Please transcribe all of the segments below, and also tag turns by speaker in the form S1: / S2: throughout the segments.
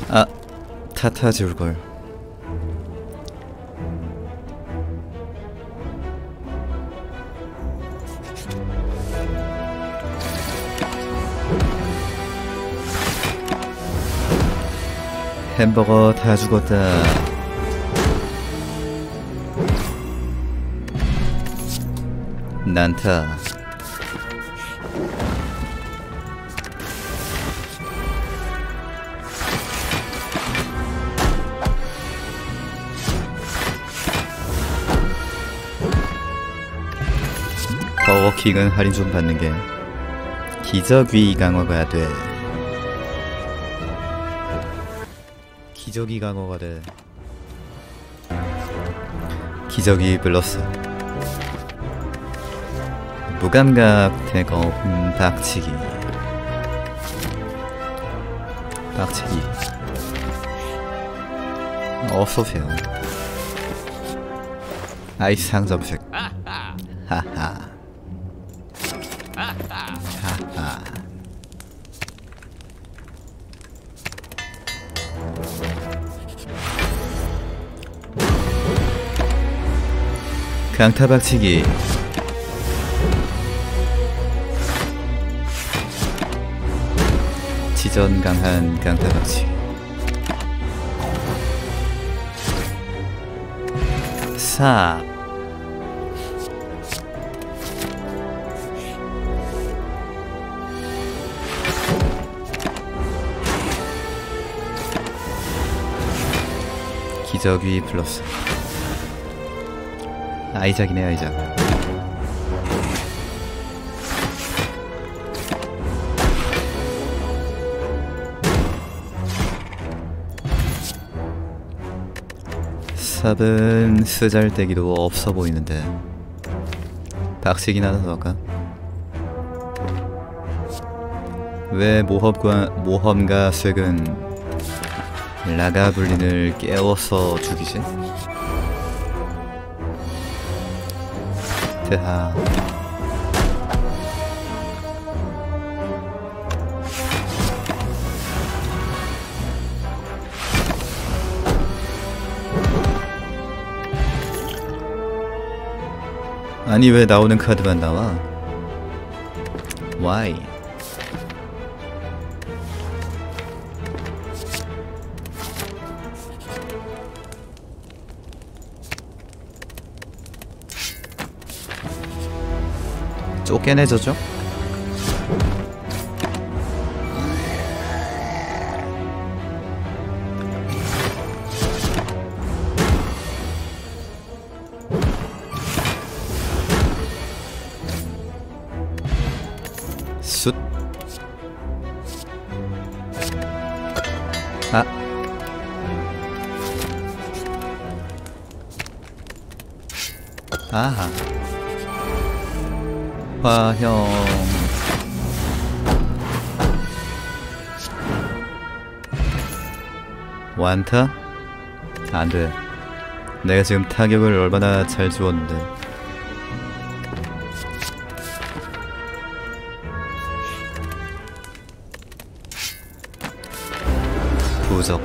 S1: 아, 타타 지울걸. 햄버거 다 죽었다. 난타. 버거킹은 할인 좀 받는 게 기저귀 강화가 돼. 기저귀 강화가 돼. 기저귀 플러스 무감각 대검 박치기. 박치기 어서오세요. 아이스 상점색. 하하 하하. 강타박치기. 지전 강한 강타박치기. 사. 기저귀 플러스 아이작이네. 아이작. 삽은 쓰잘데기도 없어 보이는데 박치기나 더 할까? 왜 모험가 쇠근 라가블린을 깨워서 죽이지? 드하. 아니 왜 나오는 카드만 나와? Why? 쫓겨내졌죠? 숫. 아. 아하. 화형. 완타? 안돼. 내가 지금 타격을 얼마나 잘 주었는데. 부적.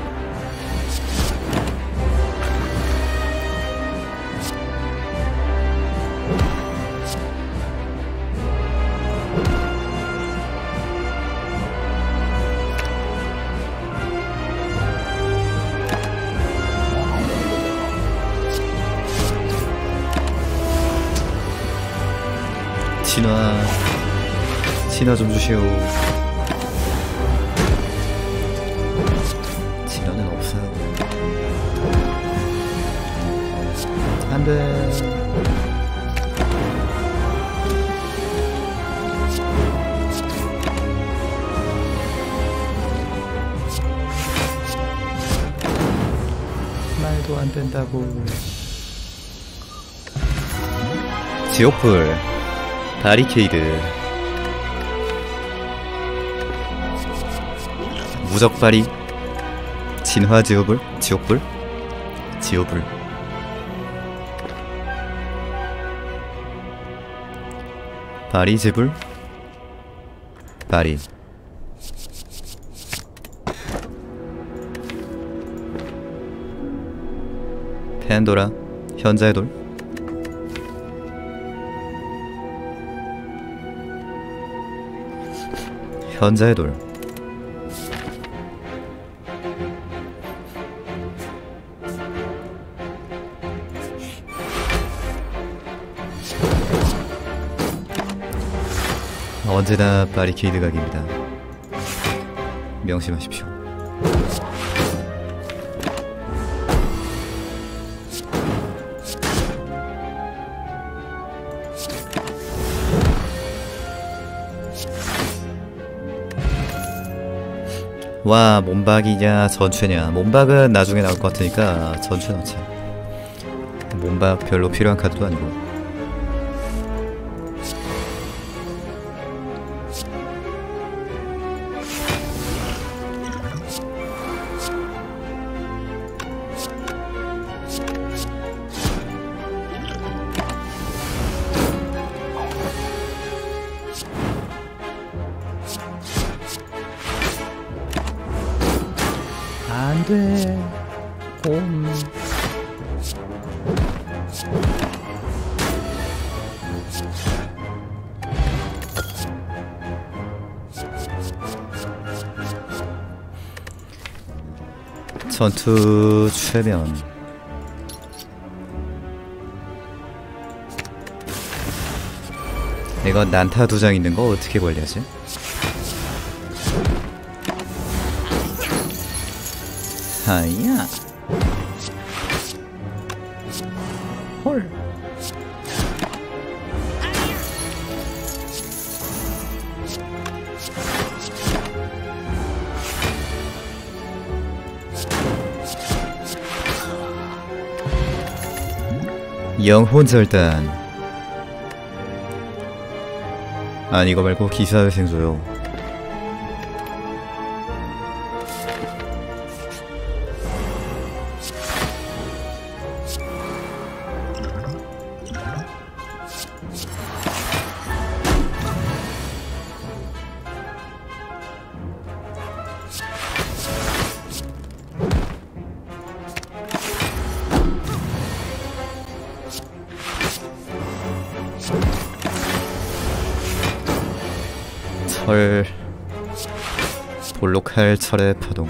S1: 진화 좀 주시오. 진화는 없어요. 안돼. 말도 안 된다고. 지옥불. 바리케이드. 무적바리. 진화 지옥불. 지옥불. 지옥불. 바리지불. 바리. 팬도라 현자의 돌. 현자의 돌. 언제나 바리케이드 각입니다. 명심하십시오. 와, 몸박이냐 전체냐. 몸박은 나중에 나올 것 같으니까 전체 넣자. 몸박 별로 필요한 카드도 아니고. 안돼 곰. 전투 최면. 내가 난타 2장 있는 거 어떻게 관리하지? 하야. 헐. 영혼절단. 아니 이거 말고 기사회생조요. 철 볼록할 철의 파동.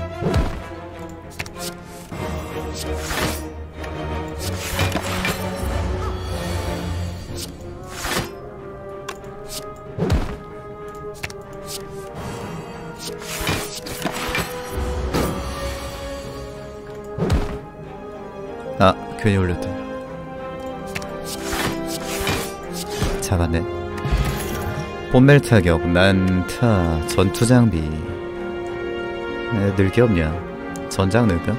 S1: 아, 괜히 올렸다. 잡았네. 본멜 타격, 난타, 전투 장비. 늘 게 없냐? 전장 넣을까?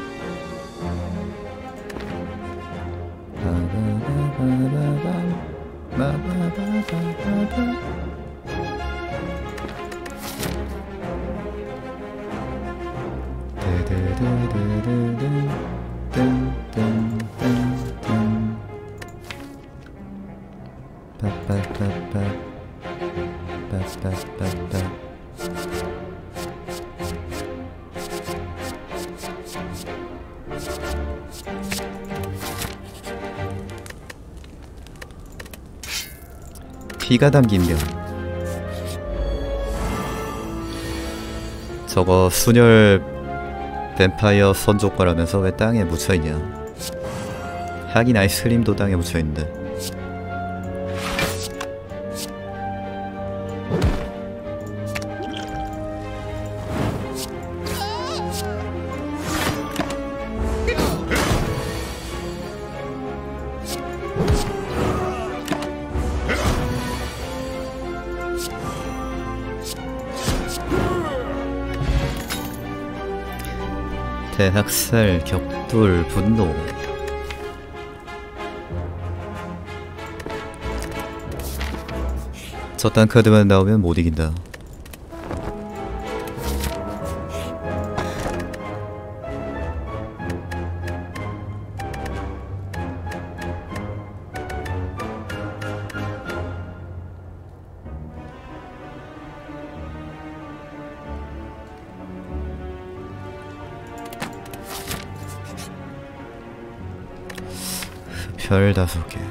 S1: 피가 담긴 면. 저거 순혈 뱀파이어 선족과라면서 왜 땅에 묻혀있냐. 하긴 아이스크림도 땅에 묻혀있는데. 대학살, 격돌, 분노. 저딴 카드만 나오면 못 이긴다. 별 5개.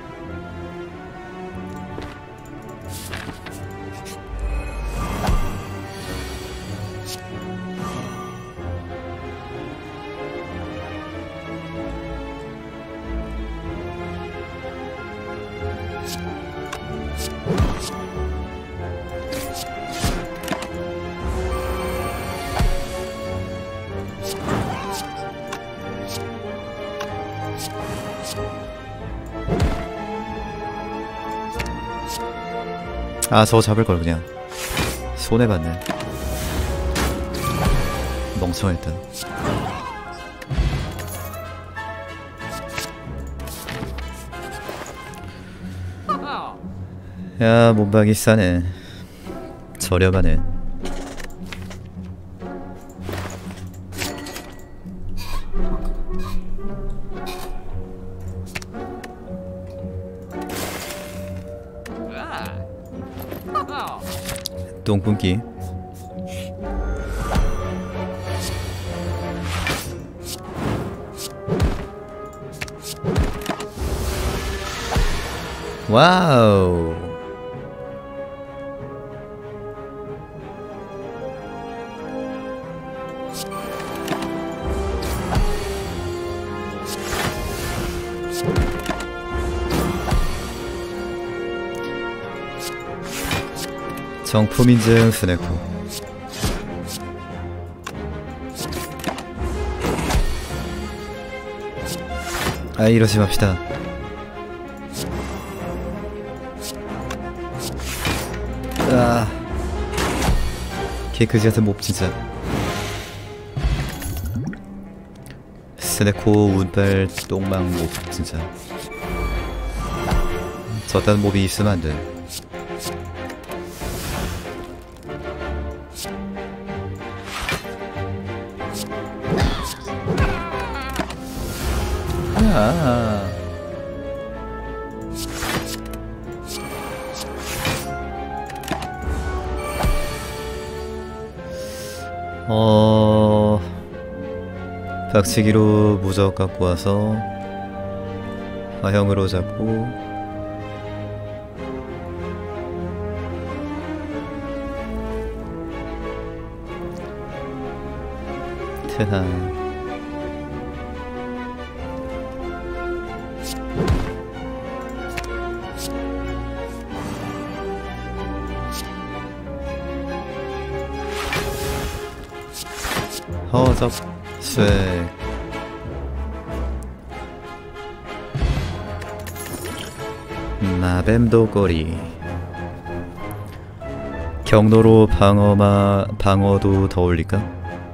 S1: 아, 저거 잡을걸 그냥. 손해봤네. 멍청했다. 야, 몸박이 싸네. 저렴하네. 똥꿈기. 와우. 정품 인증 스네코. 아, 이러지 맙시다. 아, 개그지 같은 몹 진짜. 스네코 운빨 똥망 몹 진짜. 저딴 몹이 있으면 안 돼. 아. 박치기로 무적 갖고 와서 화형으로 잡고 트한. 허접 쇠. 마뱀도 꼬리. 경로로 방어도 더 올릴까?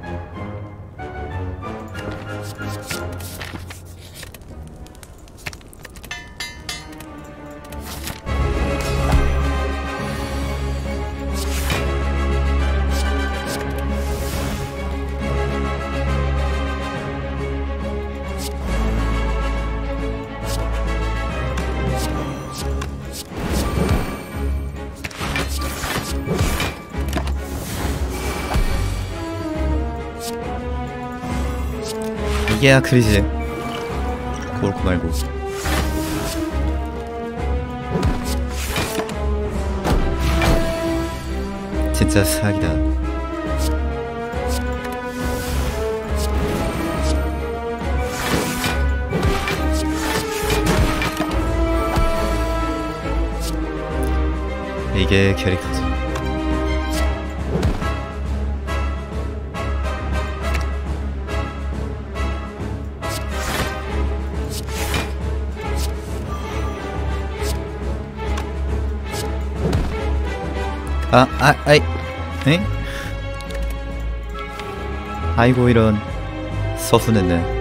S1: 이게 아크리지. 그렇고 말고. 진짜 사기다. 이게 캐릭터지. 아이, 에? 아이고, 이런. 서순했네.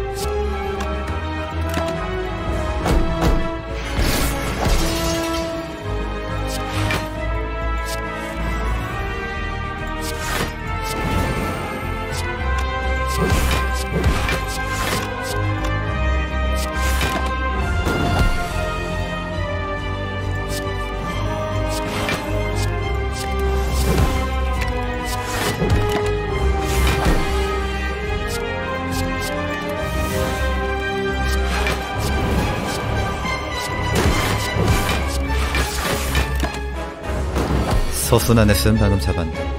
S1: 서순 안 했으면 방금 잡았네.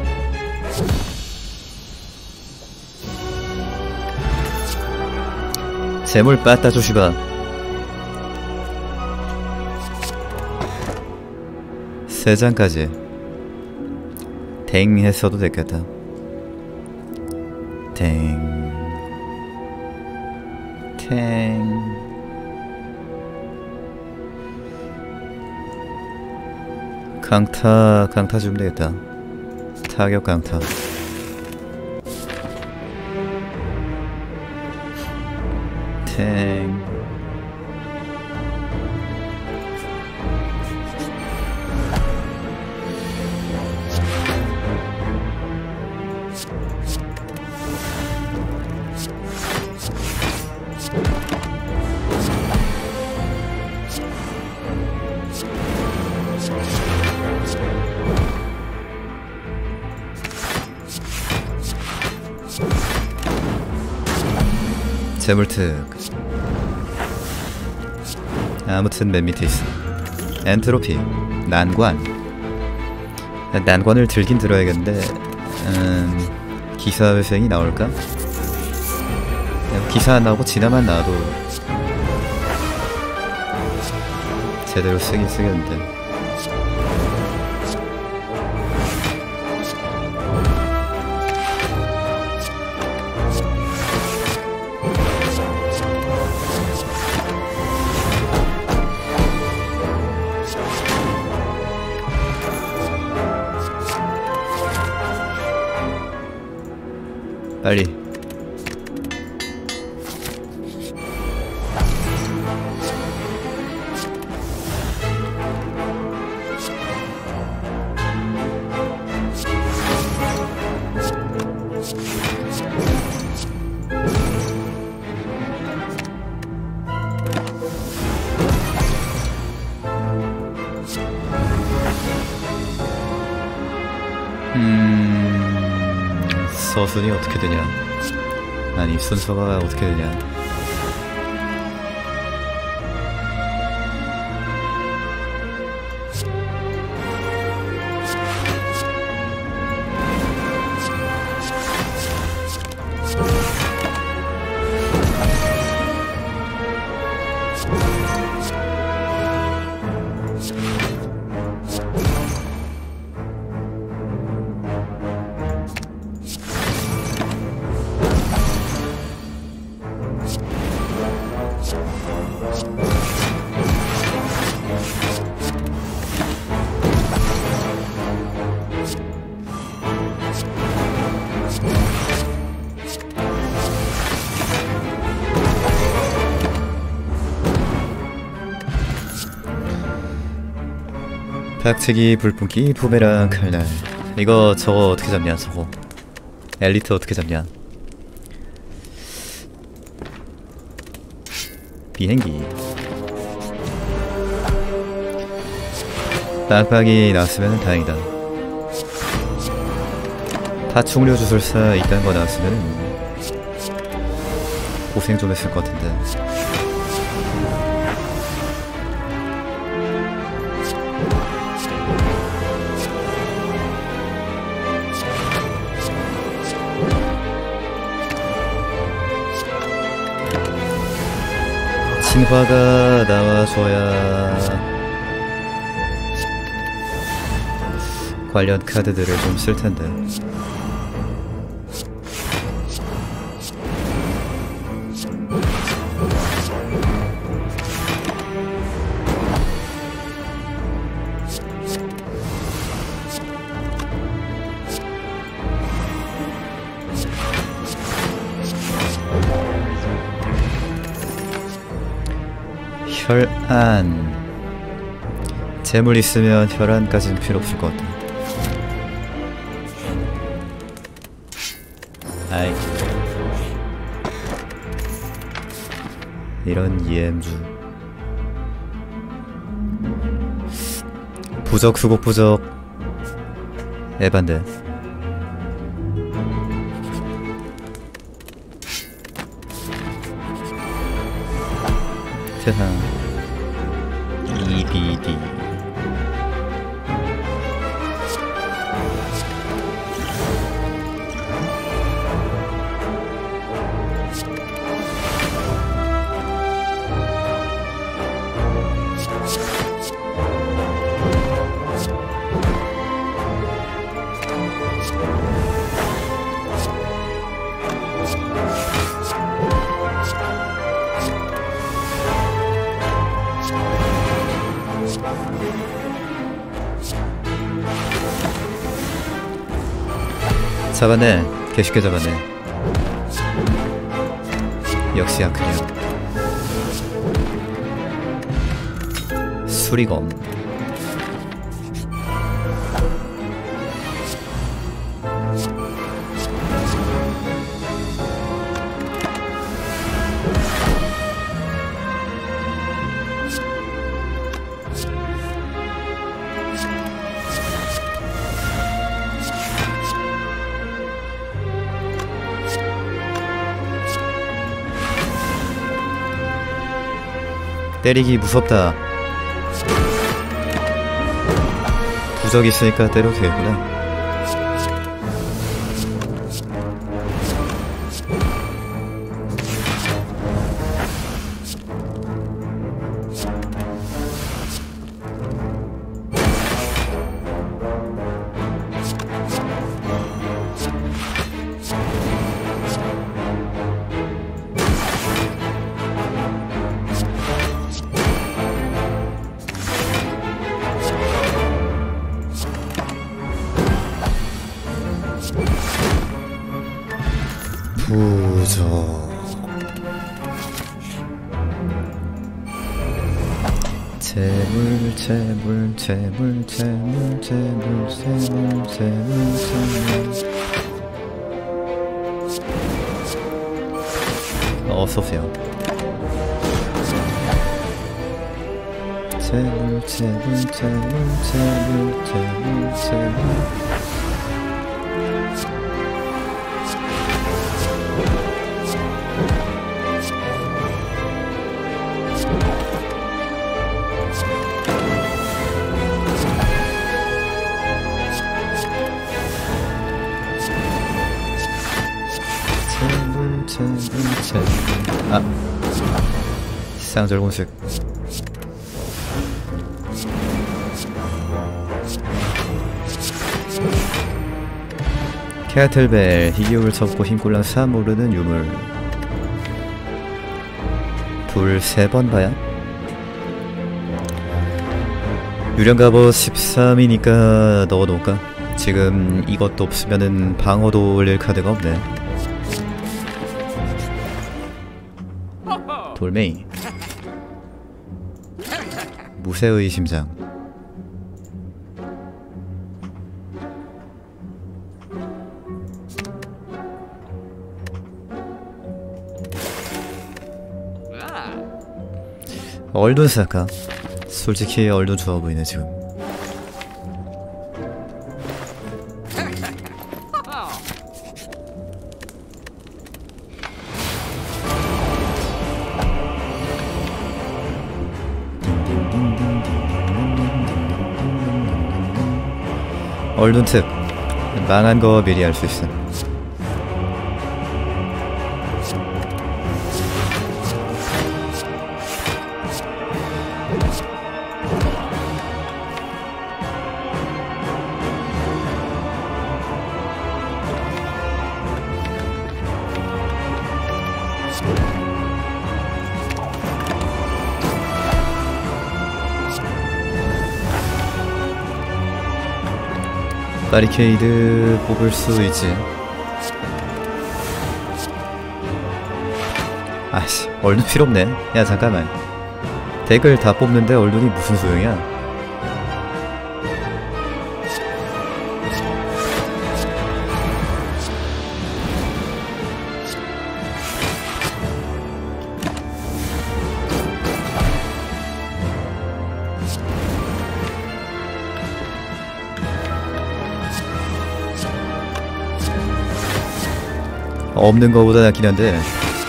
S1: 재물 빠따 조시바. 세 장까지 댕 했어도 됐겠다. 댕 강타 주면 되겠다. 타격 강타. 탱. 재물특. 아무튼 맨 밑에 있어. 엔트로피. 난관을 들긴 들어야겠는데 기사회생이 나올까? 기사 안 나오고 진화만 나와도 제대로 쓰긴 쓰겠는데. 빨리. 서순이 어떻게 되냐? 아니 순서가 어떻게 되냐? 박치기, 불뿜기, 부메랑, 칼날. 이거 저거 어떻게 잡냐? 저거 엘리트 어떻게 잡냐? 비행기. 빵빵이 나왔으면 다행이다. 파충류 주술사 이딴 거 나왔으면 고생 좀 했을 것 같은데. 신화가 나와줘야 관련 카드들을 좀 쓸텐데. 혈안. 재물 있으면 혈안까지는 필요 없을 것 같아. 아이, 이런 EM주. 부적 수곡 부적 에반데. 세상 EBD 잡았네. 개쉽게 잡았네. 역시 아크리아. 수리검. 때리기 무섭다. 부적 있으니까 때려도 되겠구나. 부적. 재물 재물 재물 재물 재물 재물 재물 재물. 어서오세요. 재물 재물 재물 재물 재물 재물. 아, 쌍절곤식. 캐틀벨. 희귀욕을 접고 힘꼴랑 3 오르는 유물. 불 3번 봐야? 유령갑옷 13이니까 넣어놓을까? 지금 이것도 없으면은 방어도 올릴 카드가 없네. 돌멩이. 무쇠의 심장. 얼룬 쓸까? 솔직히 얼룬 좋아 보이네 지금. 얼룬 특. 망한 거 미리 알 수 있음. 바리케이드 뽑을 수 있지. 아씨, 얼룬 필요 없네. 야 잠깐만. 덱을 다 뽑는데 얼룬이 무슨 소용이야? 없는 거보다 낫긴 한데.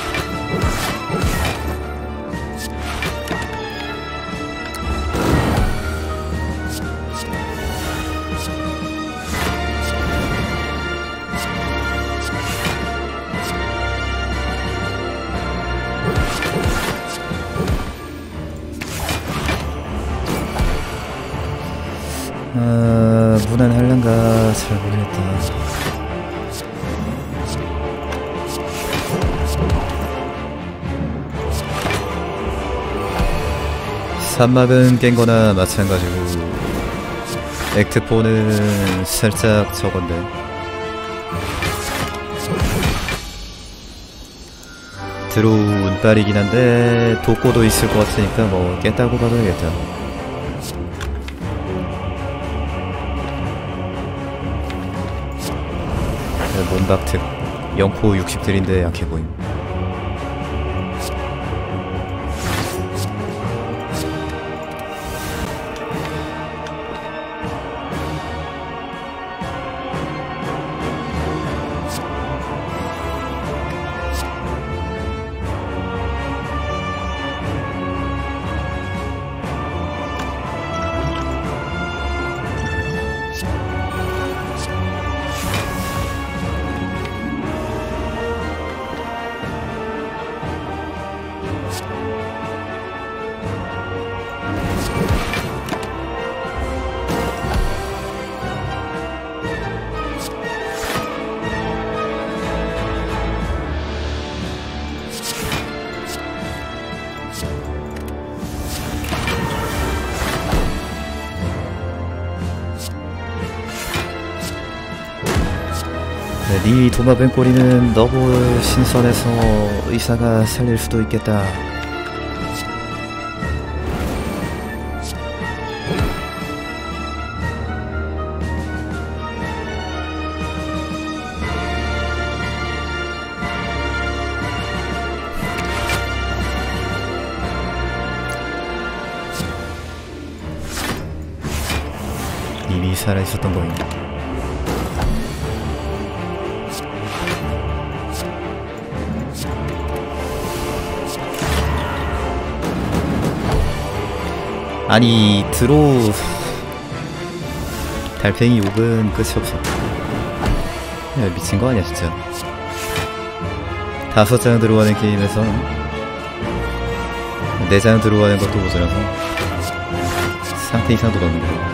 S1: 무난할란가 잘 모르겠다. 산막은 깬거나 마찬가지고 액트4는 살짝 저건데. 드로우 운빨이긴 한데 독고도 있을 것 같으니까 뭐 깼다고 봐줘야겠다. 몸박특 0코 60들인데 약해보임. 네 도마뱀 꼬리는 너무 신선해서 의사가 살릴 수도 있겠다. 이미 살아있었던 거임. 아니 드로우 달팽이 욕은 끝이 없어. 야, 미친거 아니야 진짜. 5장 들어가는 게임에서 4장 들어가는 것도 모자라서 상태 이상도 넣는 거야.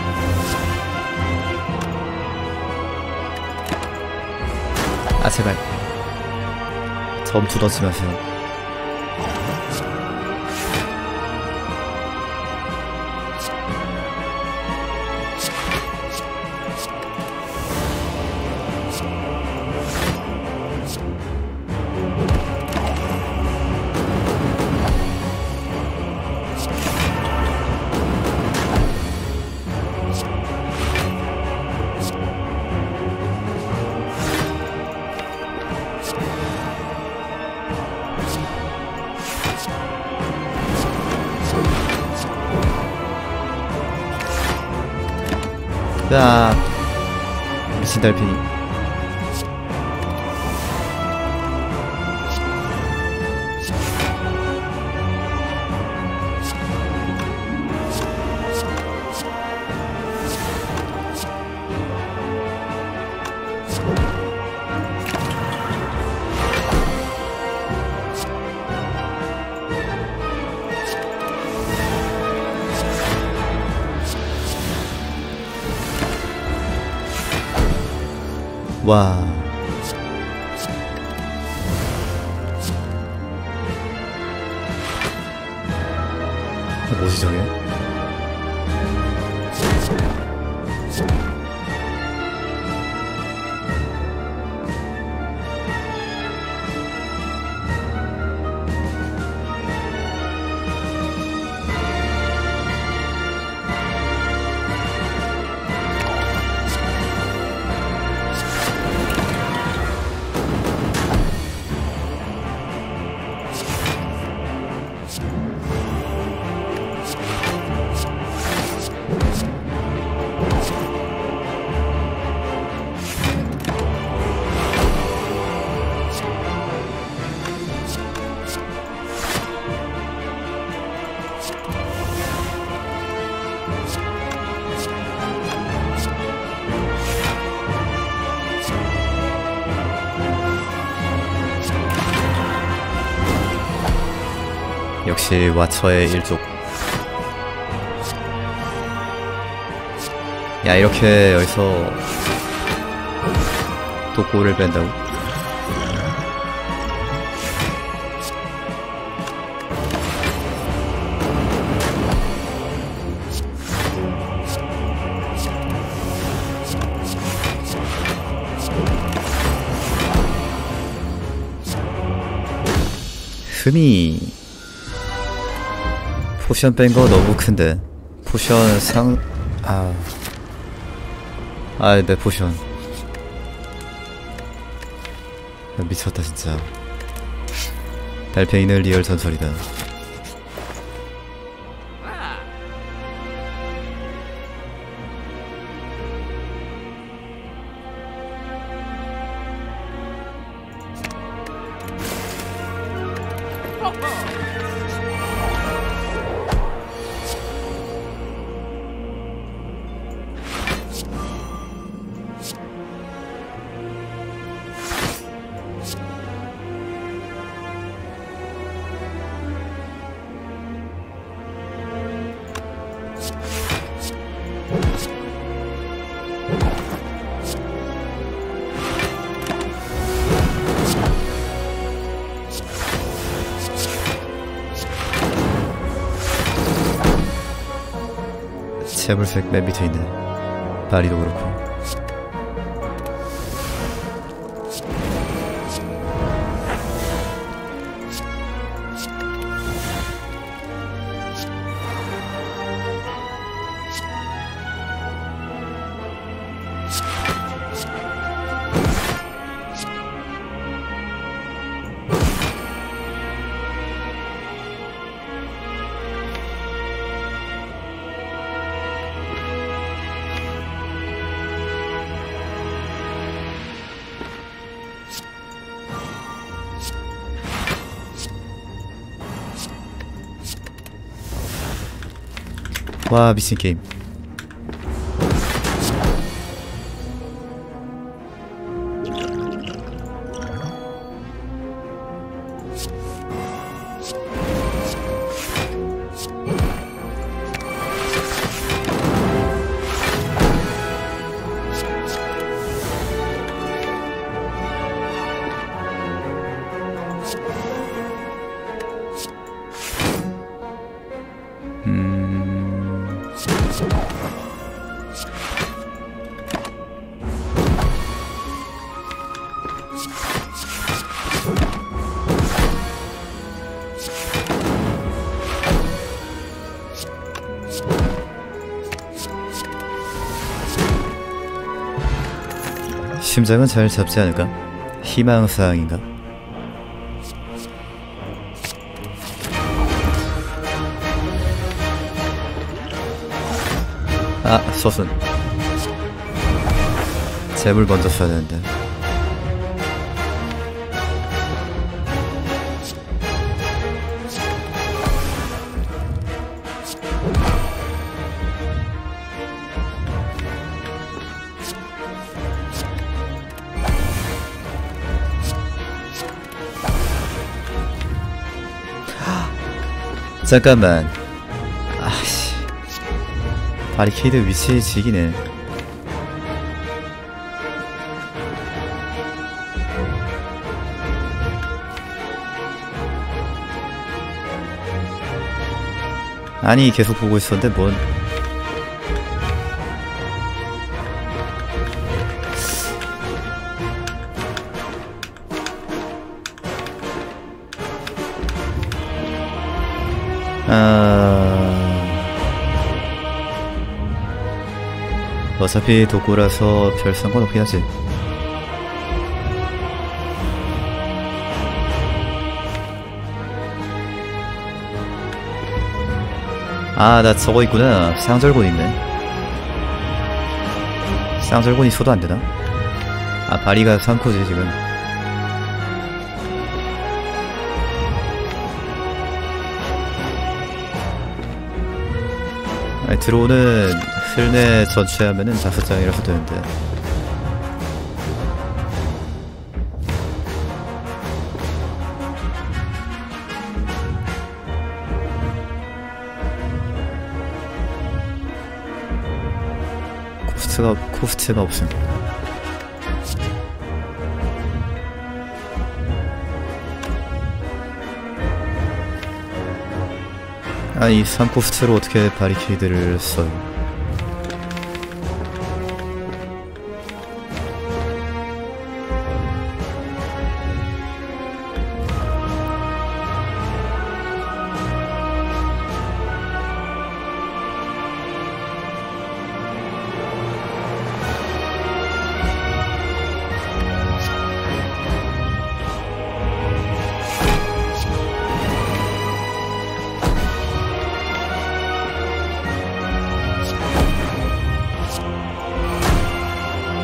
S1: 아 제발 점투 넣지 마세요. 야 미친 달팽이. 와 뭐지 저게? 역시 와처의 일족. 야 이렇게 여기서 독고를 뺀다고? 틈이 포션 뺀 거 너무 큰데. 포션 상... 내 포션 미쳤다 진짜. 달팽이는 리얼 전설이다. 채물색 맨 밑에 있네. 바리도 그렇고. 와 미친 게임. 심장은 잘 잡지 않을까? 희망사항인가? 서순 잽을 먼저 써야 되는데. 잠깐만. 아씨, 바리케이드 위치 지기네. 아니 계속 보고 있었는데 뭔. 어차피 도구라서 별 상관없긴 하지. 나 저거 있구나. 쌍절곤 있네. 쌍절곤 있어도 안되나? 바리가 3코지 지금. 드로우는 실내 전체하면은 5장이라서 되는데. 코스트가 없음. 아니 3코스트로 어떻게 바리케이드를 써요?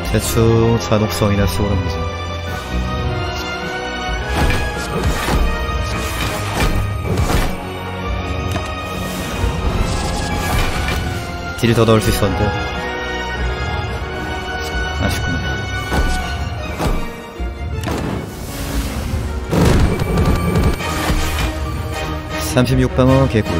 S1: 대충 잔혹성이나 쓰고는 보자. 딜을 더 넣을 수 있었는데 아쉽구나. 36방어 개꿀.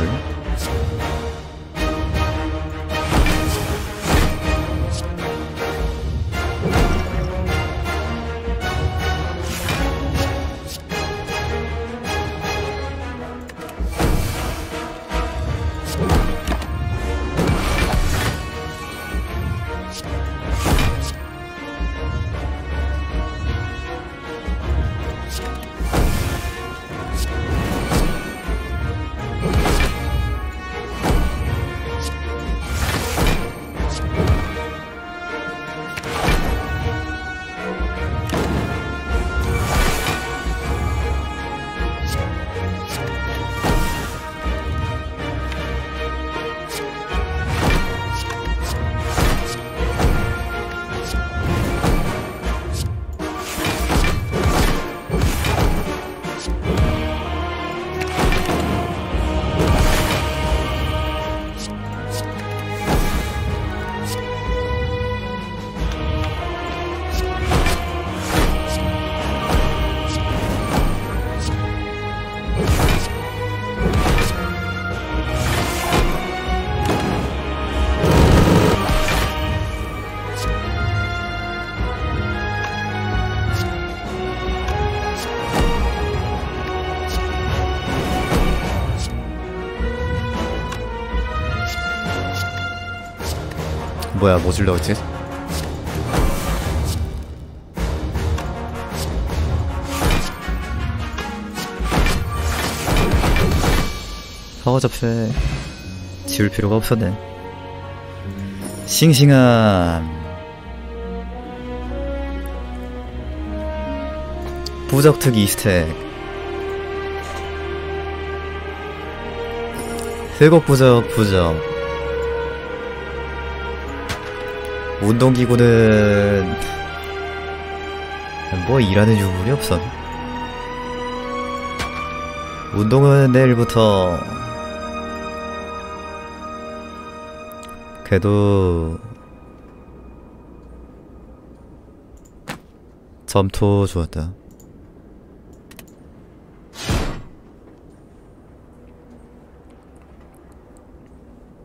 S1: 뭐야, 뭐 주려고 했지? 파워 접세 지울 필요가 없었네. 싱싱함. 부적특이 스택. 회복 부적. 운동기구는 뭐 일하는 유물이 없어. 운동은 내일부터. 그래도 점토 주었다.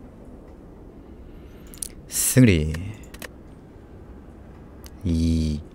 S1: 승리. 2